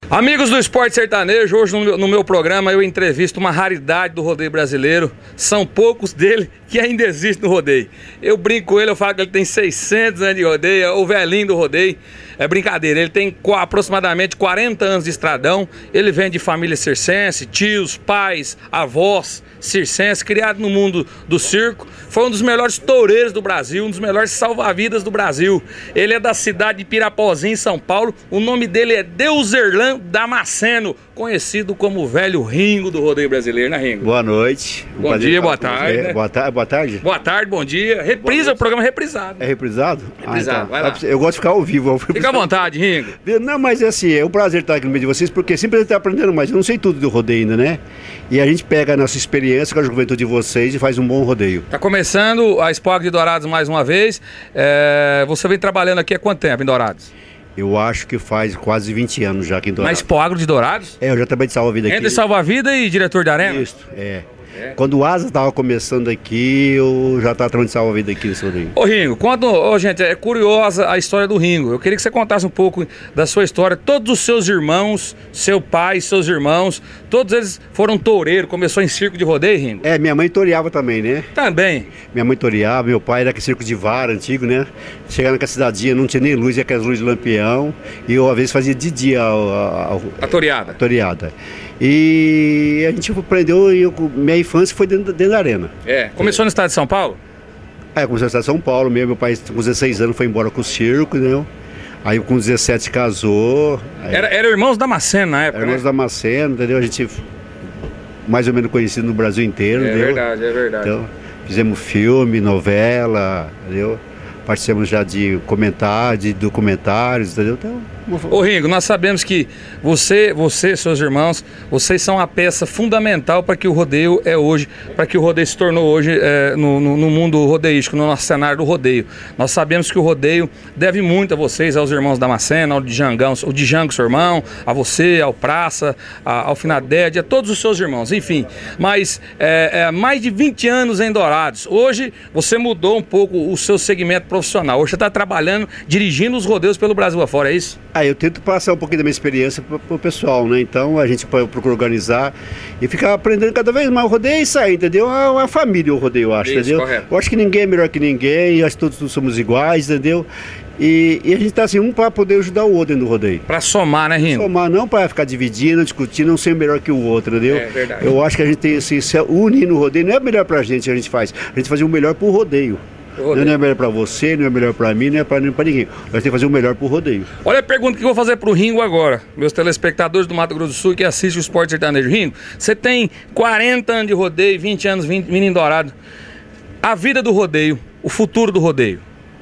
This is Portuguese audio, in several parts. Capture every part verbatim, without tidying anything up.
Amigos do Esporte Sertanejo, hoje no meu, no meu programa eu entrevisto uma raridade do rodeio brasileiro. São poucos dele que ainda existem no rodeio. Eu brinco com ele, eu falo que ele tem seiscentos anos de rodeio, é o velhinho do rodeio. É brincadeira, ele tem aproximadamente quarenta anos de estradão. Ele vem de família circense, tios, pais, avós circense, criado no mundo do circo. Foi um dos melhores toureiros do Brasil, um dos melhores salva-vidas do Brasil. Ele é da cidade de Pirapozinho, em São Paulo. O nome dele é Deuzerlan Damasceno, conhecido como o velho Ringo do rodeio brasileiro, né, Ringo? Boa noite. Um bom dia, boa tarde. Né? Boa, ta boa tarde. Boa tarde, bom dia. Reprisa, o programa é reprisado. É reprisado? Reprisado, ah, então. vai lá. Eu gosto de ficar ao vivo. Fica à vontade, Ringo. Não, mas é assim, é um prazer estar aqui no meio de vocês, porque sempre a gente está aprendendo mais. Eu não sei tudo do rodeio ainda, né? E a gente pega a nossa experiência com a juventude de vocês e faz um bom rodeio. Tá começando a Expo Agro de Dourados mais uma vez. É... Você vem trabalhando aqui há quanto tempo em Dourados? Eu acho que faz quase vinte anos já aqui em Dourados. Na Expo Agro de Dourados? É, eu já trabalhei de salva-vida aqui. Entre salva-vida e diretor de arena? Isso, é. É. Quando o Asa estava começando aqui, eu já estava trabalhando de salva-vida aqui nesse rodeio. Ô Ringo, quando, ô, gente, é curiosa a história do Ringo. Eu queria que você contasse um pouco da sua história. Todos os seus irmãos, seu pai, seus irmãos, todos eles foram toureiros, começou em circo de rodeio, Ringo? É, minha mãe toreava também, né? Também. Minha mãe toreava, meu pai era aquele circo de vara antigo, né? Chegava naquela cidadinha, não tinha nem luz, ia com as luzes de lampião. E eu, às vezes, fazia de dia a, a, a, a toreada. A toreada. E a gente aprendeu, eu, minha infância foi dentro, dentro da arena. É, começou é. no estado de São Paulo? É, começou no estado de São Paulo mesmo, meu pai com dezesseis anos foi embora com o circo, entendeu? Aí com dezessete casou. Aí... Era, era Irmãos Damasceno na época, Era Irmãos né? Damasceno, entendeu? A gente mais ou menos conhecido no Brasil inteiro, É entendeu? verdade, é verdade. Então, fizemos filme, novela, entendeu? Participamos já de comentários, de documentários, entendeu? Então, ô Ringo, nós sabemos que você, você, seus irmãos, vocês são a peça fundamental para que o rodeio é hoje, para que o rodeio se tornou hoje é, no, no, no mundo rodeístico, no nosso cenário do rodeio. Nós sabemos que o rodeio deve muito a vocês, aos irmãos Damasceno, ao Djangão, o Django, seu irmão, a você, ao Praça, a, ao Finadede, a todos os seus irmãos, enfim. Mas é, é, mais de vinte anos em Dourados. Hoje você mudou um pouco o seu segmento profissional. Hoje você está trabalhando, dirigindo os rodeios pelo Brasil afora, é isso? Ah, eu tento passar um pouquinho da minha experiência para o pessoal, né? Então a gente procura organizar e ficar aprendendo cada vez mais. O rodeio é isso aí, entendeu? É uma família o rodeio, eu acho, isso, entendeu? Correto. Eu acho que ninguém é melhor que ninguém, eu acho que todos somos iguais, entendeu? E, e a gente está assim, um para poder ajudar o outro no rodeio. Para somar, né, Ringo? Somar, não para ficar dividindo, discutindo, não ser melhor que o outro, entendeu? É verdade. Eu acho que a gente tem assim, se unir no rodeio, não é melhor para a gente que a gente faz, a gente faz o melhor para o rodeio. Não é melhor pra você, não é melhor pra mim, não é pra, pra ninguém. Nós temos que fazer o melhor pro rodeio. Olha a pergunta que eu vou fazer pro Ringo agora. Meus telespectadores do Mato Grosso do Sul que assistem o Esporte Sertanejo. Ringo, você tem quarenta anos de rodeio, vinte anos, vinte, menino dourado. A vida do rodeio, o futuro do rodeio.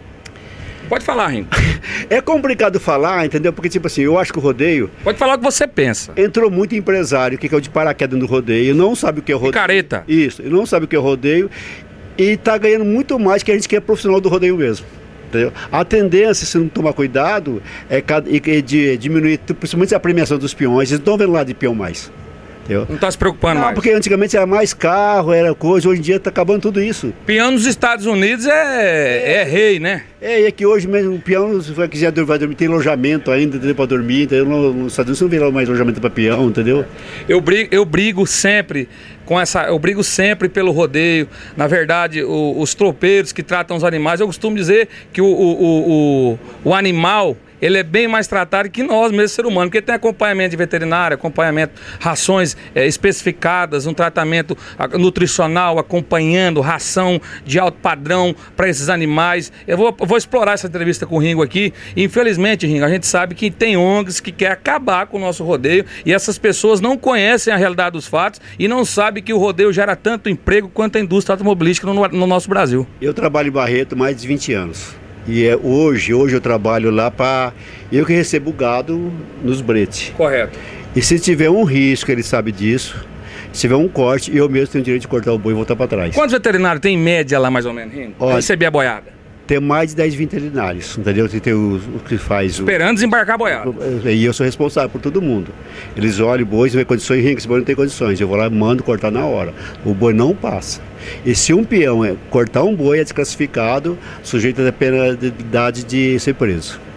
Pode falar, Ringo. É complicado falar, entendeu? Porque, tipo assim, eu acho que o rodeio... Pode falar o que você pensa. Entrou muito empresário, que é o de paraquedas no rodeio, não sabe o que é rodeio. Picareta. Isso, não sabe o que é rodeio. E tá ganhando muito mais que a gente que é profissional do rodeio mesmo. Entendeu? A tendência, se não tomar cuidado, é de diminuir, principalmente a premiação dos peões. Eles não estão vendo lá de peão mais. Entendeu? Não está se preocupando não, mais? Porque antigamente era mais carro, era coisa, hoje em dia está acabando tudo isso. Peão nos Estados Unidos é, é, é rei, né? É, e aqui hoje mesmo o peão, se for quiser vai dormir, tem alojamento ainda, entendeu? Para dormir, entendeu? Nos Estados Unidos você não vê lá mais alojamento para peão, entendeu? Eu brigo, eu brigo sempre com essa, eu brigo sempre pelo rodeio. Na verdade, o, os tropeiros que tratam os animais, eu costumo dizer que o, o, o, o, o animal, ele é bem mais tratado que nós mesmos, ser humano, porque tem acompanhamento de veterinário, acompanhamento, rações é, especificadas, um tratamento nutricional, acompanhando ração de alto padrão para esses animais. Eu vou, vou explorar essa entrevista com o Ringo aqui. Infelizmente, Ringo, a gente sabe que tem O N Gs que quer acabar com o nosso rodeio e essas pessoas não conhecem a realidade dos fatos e não sabem que o rodeio gera tanto emprego quanto a indústria automobilística no, no nosso Brasil. Eu trabalho em Barreto há mais de vinte anos. E é hoje, hoje eu trabalho lá para... Eu que recebo gado nos bretes. Correto. E se tiver um risco, ele sabe disso. Se tiver um corte, eu mesmo tenho o direito de cortar o boi e voltar para trás. Quantos veterinários tem em média lá, mais ou menos, Ringo? Para receber a boiada? Tem mais de dez veterinários, entendeu? Tem, tem o, o que faz... Esperando o... desembarcar a boiada. E eu sou responsável por todo mundo. Eles olham o boi, se vê condições, Ringo, esse boi não tem condições. Eu vou lá e mando cortar na hora. O boi não passa. E se um peão é cortar um boi, é desclassificado, sujeito à penalidade de ser preso.